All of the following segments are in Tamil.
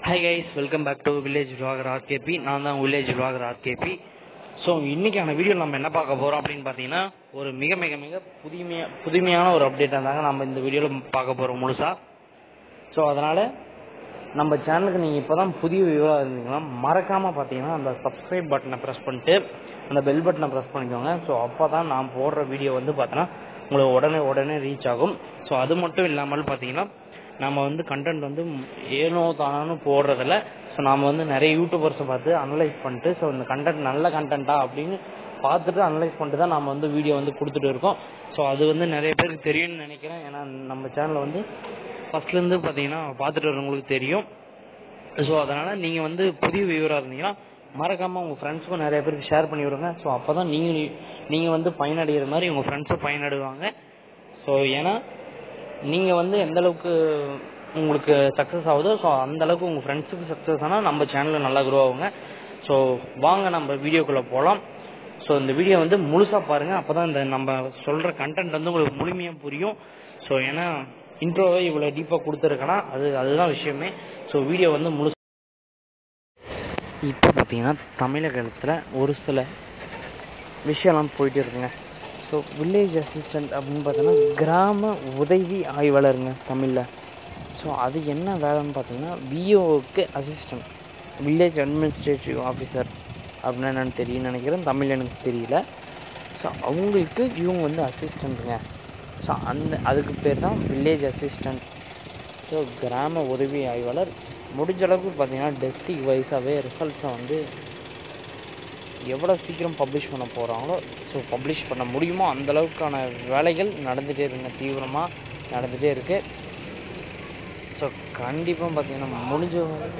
Hi guys, welcome back to Village Vlogger RKP. நான் தான் Village Vlogger RKP. ஸோ இன்றைக்கான வீடியோ நம்ம என்ன பார்க்க போகிறோம் அப்படின்னு பார்த்தீங்கன்னா ஒரு மிக மிக மிக புதுமையான ஒரு அப்டேட்டாக இருந்தாங்க நம்ம இந்த வீடியோவில் பார்க்க போகிறோம் முழுசாக. ஸோ அதனால் நம்ம சேனலுக்கு நீங்கள் இப்போ தான் புதிய வியூவாக இருந்தீங்கன்னா மறக்காமல் பார்த்தீங்கன்னா அந்த சப்ஸ்கிரைப் பட்டனை ப்ரெஸ் பண்ணிட்டு அந்த பெல் பட்டனை ப்ரெஸ் பண்ணிக்கோங்க. ஸோ அப்போ தான் நான் போடுற வீடியோ வந்து பார்த்தோன்னா உங்களுக்கு உடனே ரீச் ஆகும். ஸோ அது மட்டும் இல்லாமல் பார்த்தீங்கன்னா நம்ம வந்து கண்டென்ட் வந்து ஏனோ தானோன்னு போடுறதில்ல. ஸோ நாம் வந்து நிறைய யூடியூபர்ஸை பார்த்து அனலைஸ் பண்ணிட்டு ஸோ இந்த கண்டென்ட் நல்ல கண்டென்ட்டா அப்படின்னு பார்த்துட்டு அனலைஸ் பண்ணிட்டு தான் நம்ம வந்து வீடியோ வந்து கொடுத்துட்டு இருக்கோம். ஸோ அது வந்து நிறைய பேருக்கு தெரியும்னு நினைக்கிறேன். ஏன்னா நம்ம சேனலை வந்து ஃபஸ்ட்லேருந்து பார்த்தீங்கன்னா பார்த்துட்டு வரவங்களுக்கு தெரியும். ஸோ அதனால் நீங்கள் வந்து புதிய வியூவராக இருந்தீங்கன்னா மறக்காமல் உங்கள் ஃப்ரெண்ட்ஸுக்கும் நிறைய பேருக்கு ஷேர் பண்ணி விடுங்க. ஸோ அப்போ தான் நீங்கள் வந்து பயனடைகிற மாதிரி உங்கள் ஃப்ரெண்ட்ஸும் பயனடைவாங்க. ஸோ ஏன்னா நீங்கள் வந்து எந்தளவுக்கு உங்களுக்கு சக்ஸஸ் ஆகுதோ ஸோ அந்தளவுக்கு உங்கள் ஃப்ரெண்ட்ஸுக்கு சக்ஸஸ் ஆனால் நம்ம சேனலில் நல்லா க்ரோ ஆகுங்க. ஸோ வாங்க நம்ம வீடியோக்குள்ளே போகலாம். ஸோ இந்த வீடியோ வந்து முழுசாக பாருங்கள். அப்போ தான் இந்த நம்ம சொல்கிற கண்டென்ட் வந்து உங்களுக்கு முழுமையாக புரியும். ஸோ ஏன்னா இன்ட்ரோவை இவ்வளோ டீப்பாக கொடுத்துருக்கேன்னா அதுதான் விஷயமே. ஸோ வீடியோ வந்து முழுசு. இப்போ பார்த்தீங்கன்னா தமிழகத்தில் ஒரு சில விஷயம்லாம் போயிட்டு இருக்குங்க. ஸோ வில்லேஜ் அசிஸ்டண்ட் அப்படின்னு பார்த்தோன்னா கிராம உதவி ஆய்வாளருங்க தமிழில். ஸோ அது என்ன வேலைன்னு பார்த்தீங்கன்னா விஓக்கு அசிஸ்டண்ட், வில்லேஜ் அட்மினிஸ்ட்ரேட்டிவ் ஆஃபீஸர் அப்படின்னா என்னென்னு தெரியும்னு நினைக்கிறேன். தமிழ் எனக்கு தெரியல. ஸோ அவங்களுக்கு இவங்க வந்து அசிஸ்டண்ட்டுங்க. ஸோ அதுக்கு பேர் தான் வில்லேஜ் அசிஸ்டண்ட். ஸோ கிராம உதவி ஆய்வாளர் முடிஞ்ச அளவுக்கு பார்த்தீங்கன்னா டிஸ்ட்ரிக்ட் வைஸாகவே ரிசல்ட்ஸை வந்து எவ்வளோ சீக்கிரம் பப்ளிஷ் பண்ண போகிறாங்களோ ஸோ பப்ளிஷ் பண்ண முடியுமோ அந்தளவுக்கான வேலைகள் நடந்துகிட்டே இருக்குங்க, தீவிரமாக நடந்துகிட்டே இருக்குது. ஸோ கண்டிப்பாக பார்த்திங்கன்னா முடிஞ்ச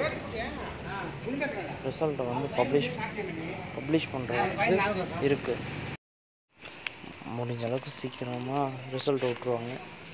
ரிசல்ட்டை வந்து பப்ளிஷ் பண்ணுறதுக்கு இருக்குது. முடிஞ்ச அளவுக்கு சீக்கிரமாக ரிசல்ட் விட்டுருவாங்க.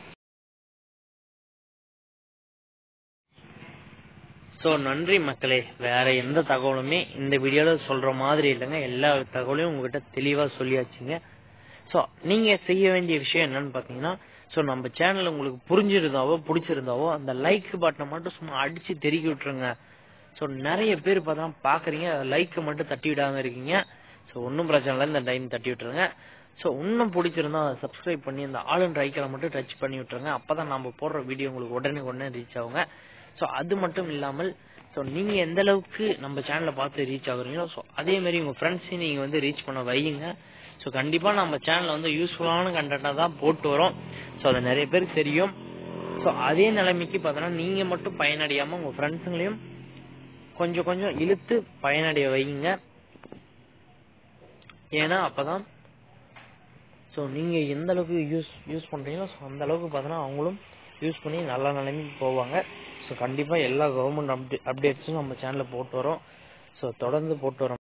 ஸோ நன்றி மக்களே. வேறு எந்த தகவலுமே இந்த வீடியோவில் சொல்கிற மாதிரி இல்லைங்க. எல்லா தகவலையும் உங்கள்கிட்ட தெளிவாக சொல்லியாச்சுங்க. ஸோ நீங்கள் செய்ய வேண்டிய விஷயம் என்னன்னு பார்த்தீங்கன்னா ஸோ நம்ம சேனல் உங்களுக்கு பிடிச்சிருந்தாவோ அந்த லைக் பட்டனை மட்டும் சும்மா அடித்து தெருக்கி விட்டுருங்க. ஸோ நிறைய பேர் பார்த்தா பார்க்குறீங்க, லைக்கை மட்டும் தட்டி விடாமல் இருக்கீங்க. ஸோ ஒன்றும் பிரச்சனை இல்லை, இந்த டைம் தட்டி விட்டுருங்க. ஸோ இன்னும் பிடிச்சிருந்தா அதை சப்ஸ்கிரைப் பண்ணி அந்த ஆளுன்ற ஐக்கனை மட்டும் டச் பண்ணி விட்டுருங்க. அப்போ தான் நம்ம போடுற வீடியோ உங்களுக்கு உடனே ரீச் ஆகுங்க. ஸோ அது மட்டும் இல்லாமல் ஸோ நீங்கள் எந்த அளவுக்கு நம்ம சேனலை பார்த்து ரீச் ஆகுறீங்களோ ஸோ அதேமாரி உங்கள் ஃப்ரெண்ட்ஸையும் நீங்கள் வந்து ரீச் பண்ண வையுங்க. ஸோ கண்டிப்பாக நம்ம சேனலில் வந்து யூஸ்ஃபுல்லான கண்டென்ட்டாக தான் போட்டு வரோம். ஸோ அது நிறைய பேருக்கு தெரியும். ஸோ அதே நிலைமைக்கு பார்த்தோன்னா நீங்கள் மட்டும் பயனடையாமல் உங்கள் ஃப்ரெண்ட்ஸுங்களையும் கொஞ்சம் இழுத்து பயனடைய வைங்க. ஏன்னா அப்போ தான் ஸோ நீங்கள் எந்த அளவுக்கு யூஸ் பண்ணுறீங்களோ ஸோ அந்த அளவுக்கு பார்த்தோன்னா அவங்களும் யூஸ் பண்ணி நல்ல நிலைமைக்கு போவாங்க. ஸோ கண்டிப்பாக எல்லா கவர்மெண்ட் அப்டேட்ஸும் நம்ம சேனலில் போட்டு வரோம். ஸோ தொடர்ந்து போட்டு வரோம்.